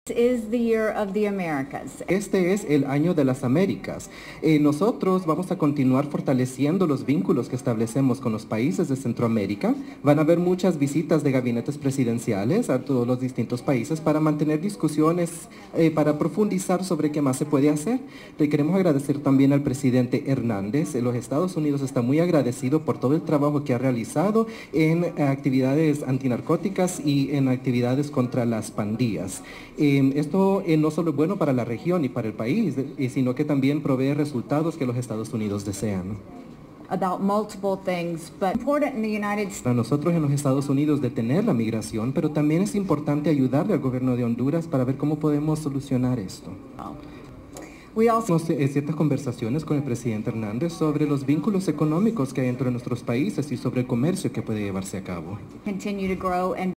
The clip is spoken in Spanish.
Is the year of the Americas. Este es el año de las Américas. Nosotros vamos a continuar fortaleciendo los vínculos que establecemos con los países de Centroamérica. Van a haber muchas visitas de gabinetes presidenciales a todos los distintos países para mantener discusiones, para profundizar sobre qué más se puede hacer. Le queremos agradecer también al presidente Hernández. Los Estados Unidos está muy agradecido por todo el trabajo que ha realizado en actividades antinarcóticas y en actividades contra las pandillas. Esto no solo es bueno para la región y para el país, sino que también provee resultados que los Estados Unidos desean. About multiple things, but important in the United States. Para nosotros en los Estados Unidos detener la migración, pero también es importante ayudarle al gobierno de Honduras para ver cómo podemos solucionar esto. We also Ciertas conversaciones con el presidente Hernández sobre los vínculos económicos que hay entre nuestros países y sobre el comercio que puede llevarse a cabo. continue to grow and